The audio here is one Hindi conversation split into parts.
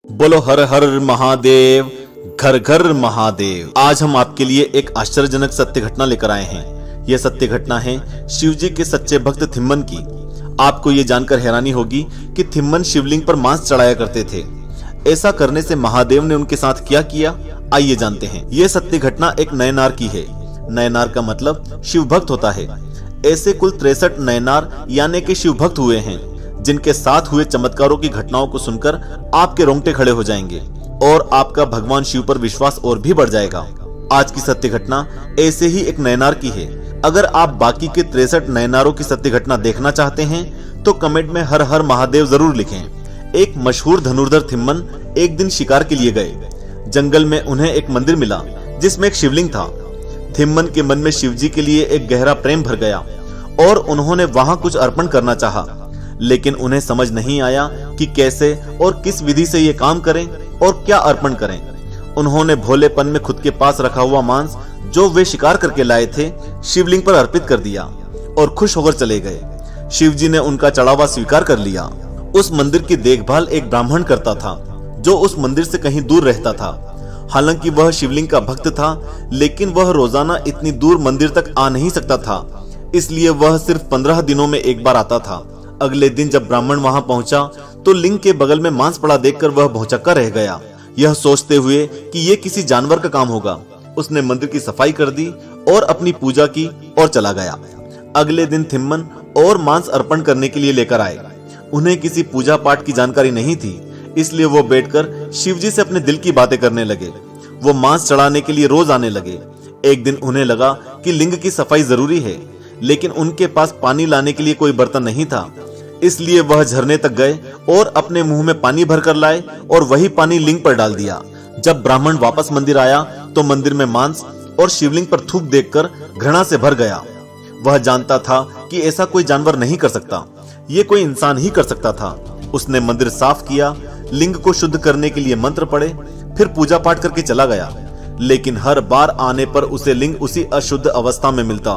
बोलो हर हर महादेव, घर घर महादेव। आज हम आपके लिए एक आश्चर्यजनक सत्य घटना लेकर आए हैं। यह सत्य घटना है शिवजी के सच्चे भक्त थिम्मन की। आपको ये जानकर हैरानी होगी कि थिम्मन शिवलिंग पर मांस चढ़ाया करते थे। ऐसा करने से महादेव ने उनके साथ क्या किया, आइए जानते हैं। यह सत्य घटना एक नयनार की है। नयनार का मतलब शिव भक्त होता है। ऐसे कुल 63 नयनार यानी कि शिव भक्त हुए हैं, जिनके साथ हुए चमत्कारों की घटनाओं को सुनकर आपके रोंगटे खड़े हो जाएंगे और आपका भगवान शिव पर विश्वास और भी बढ़ जाएगा। आज की सत्य घटना ऐसे ही एक नयनार की है। अगर आप बाकी के 63 नयनारों की सत्य घटना देखना चाहते हैं तो कमेंट में हर हर महादेव जरूर लिखें। एक मशहूर धनुर्धर थिम्मन एक दिन शिकार के लिए गए। जंगल में उन्हें एक मंदिर मिला जिसमें एक शिवलिंग था। थिम्मन के मन में शिवजी के लिए एक गहरा प्रेम भर गया और उन्होंने वहां कुछ अर्पण करना चाहा, लेकिन उन्हें समझ नहीं आया कि कैसे और किस विधि से ये काम करें और क्या अर्पण करें। उन्होंने भोलेपन में खुद के पास रखा हुआ मांस जो वे शिकार करके लाए थे शिवलिंग पर अर्पित कर दिया और खुश होकर चले गए। शिवजी ने उनका चढ़ावा स्वीकार कर लिया। उस मंदिर की देखभाल एक ब्राह्मण करता था जो उस मंदिर से कहीं दूर रहता था। हालांकि वह शिवलिंग का भक्त था, लेकिन वह रोजाना इतनी दूर मंदिर तक आ नहीं सकता था, इसलिए वह सिर्फ 15 दिनों में एक बार आता था। अगले दिन जब ब्राह्मण वहां पहुंचा तो लिंग के बगल में मांस पड़ा देखकर वह भौचक्का रह गया, यह सोचते हुए कि ये किसी जानवर का काम होगा। उसने मंदिर की सफाई कर दी और अपनी पूजा की और चला गया। अगले दिन थिम्मन और मांस अर्पण करने के लिए लेकर आए। उन्हें किसी पूजा पाठ की जानकारी नहीं थी, इसलिए वो बैठकर शिवजी से अपने दिल की बातें करने लगे। वो मांस चढ़ाने के लिए रोज आने लगे। एक दिन उन्हें लगा कि लिंग की सफाई जरूरी है, लेकिन उनके पास पानी लाने के लिए कोई बर्तन नहीं था, इसलिए वह झरने तक गए और अपने मुंह में पानी भरकर लाए और वही पानी लिंग पर डाल दिया। जब ब्राह्मण वापस मंदिर आया तो मंदिर में मांस और शिवलिंग पर थूक देखकर घृणा से भर गया। वह जानता था कि ऐसा कोई जानवर नहीं कर सकता, ये कोई इंसान ही कर सकता था। उसने मंदिर साफ किया, लिंग को शुद्ध करने के लिए मंत्र पढ़े, फिर पूजा पाठ करके चला गया, लेकिन हर बार आने पर उसे लिंग उसी अशुद्ध अवस्था में मिलता।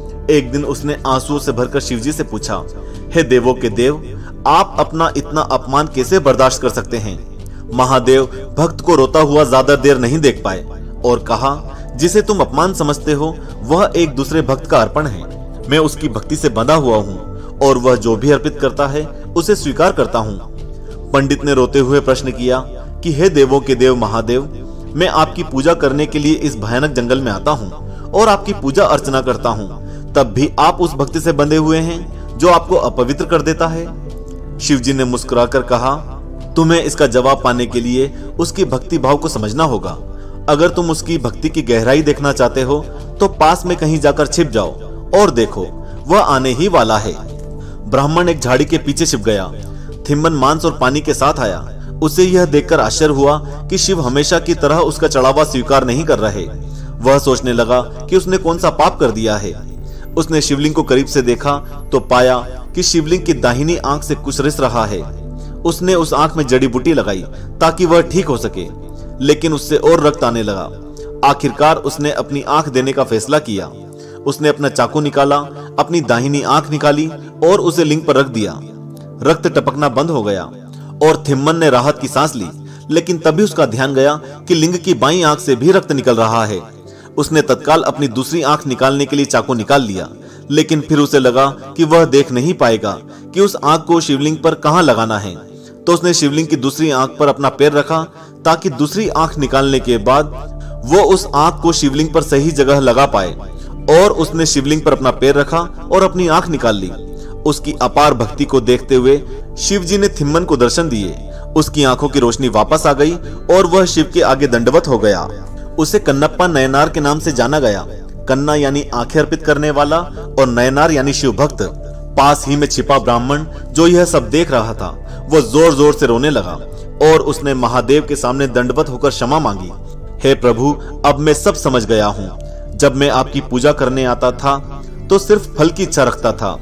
एक दिन उसने आंसुओं से भरकर शिवजी से पूछा, हे देवों के देव, आप अपना इतना अपमान कैसे बर्दाश्त कर सकते हैं? महादेव भक्त को रोता हुआ ज्यादा देर नहीं देख पाए और कहा, जिसे तुम अपमान समझते हो वह एक दूसरे भक्त का अर्पण है। मैं उसकी भक्ति से बंधा हुआ हूँ और वह जो भी अर्पित करता है उसे स्वीकार करता हूँ। पंडित ने रोते हुए प्रश्न किया कि हे देवों के देव महादेव, मैं आपकी पूजा करने के लिए इस भयानक जंगल में आता हूँ और आपकी पूजा अर्चना करता हूँ, तब भी आप उस भक्ति से बंधे हुए हैं जो आपको अपवित्र कर देता है। शिवजी ने मुस्कुराकर कहा, तुम्हें इसका जवाब पाने के लिए उसकी भक्ति भाव को समझना होगा। अगर तुम उसकी भक्ति की गहराई देखना चाहते हो तो पास में कहीं जाकर छिप जाओ और देखो, वह आने ही वाला है। ब्राह्मण एक झाड़ी के पीछे छिप गया। थिम्मन मांस और पानी के साथ आया। उसे यह देखकर आश्चर्य हुआ कि शिव हमेशा की तरह उसका चढ़ावा स्वीकार नहीं कर रहे। वह सोचने लगा कि उसने कौन सा पाप कर दिया है। उसने शिवलिंग को करीब से देखा तो पाया कि शिवलिंग की दाहिनी आंख से कुछ रिस रहा है। उसने उस आंख में जड़ी बूटी लगाई ताकि वह ठीक हो सके, लेकिन उससे और रक्त आने लगा। आखिरकार उसने अपनी आंख देने का फैसला किया। उसने अपना चाकू निकाला, अपनी दाहिनी आंख निकाली और उसे लिंग पर रख दिया। रक्त टपकना बंद हो गया और थिम्मन ने राहत की सांस ली, लेकिन तभी उसका ध्यान गया कि लिंग की बाईं आंख से भी रक्त निकल रहा है। उसने तत्काल अपनी दूसरी आंख निकालने के लिए चाकू निकाल लिया, लेकिन फिर उसे लगा कि वह देख नहीं पाएगा कि उस आंख को शिवलिंग पर कहां लगाना है। तो उसने शिवलिंग की दूसरी आंख पर अपना पैर रखा ताकि दूसरी आंख निकालने के बाद वो उस आंख को शिवलिंग पर सही जगह लगा पाए। और उसने शिवलिंग पर अपना पैर रखा और अपनी आंख निकाल ली। उसकी अपार भक्ति को देखते हुए शिवजी ने थिम्मन को दर्शन दिए। उसकी आंखों की रोशनी वापस आ गई और वह शिव के आगे दंडवत हो गया। उसे कन्नप्पा नयनार के नाम से जाना गया। कन्ना यानी आंखें अर्पित करने वाला और नयनार यानी शिव भक्त। पास ही में छिपा ब्राह्मण जो यह सब देख रहा था वो जोर जोर से रोने लगा और उसने महादेव के सामने दंडवत होकर क्षमा मांगी। हे प्रभु, अब मैं सब समझ गया हूँ। जब मैं आपकी पूजा करने आता था तो सिर्फ फल की इच्छा रखता था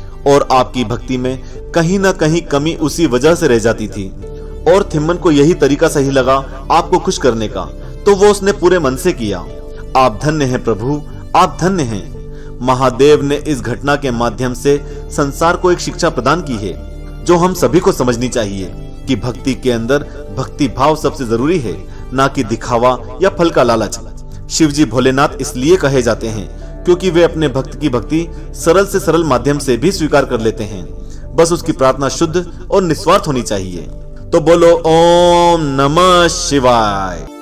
और आपकी भक्ति में कहीं ना कहीं कमी उसी वजह से रह जाती थी। और थिम्मन को यही तरीका सही लगा आपको खुश करने का, तो वो उसने पूरे मन से किया। आप धन्य हैं प्रभु, आप धन्य हैं। महादेव ने इस घटना के माध्यम से संसार को एक शिक्षा प्रदान की है जो हम सभी को समझनी चाहिए। कि भक्ति के अंदर भक्ति भाव सबसे जरूरी है, ना कि दिखावा या फल का लालच। शिव जी भोलेनाथ इसलिए कहे जाते हैं क्योंकि वे अपने भक्त की भक्ति सरल से सरल माध्यम से भी स्वीकार कर लेते हैं। बस उसकी प्रार्थना शुद्ध और निस्वार्थ होनी चाहिए। तो बोलो ओम नमः शिवाय।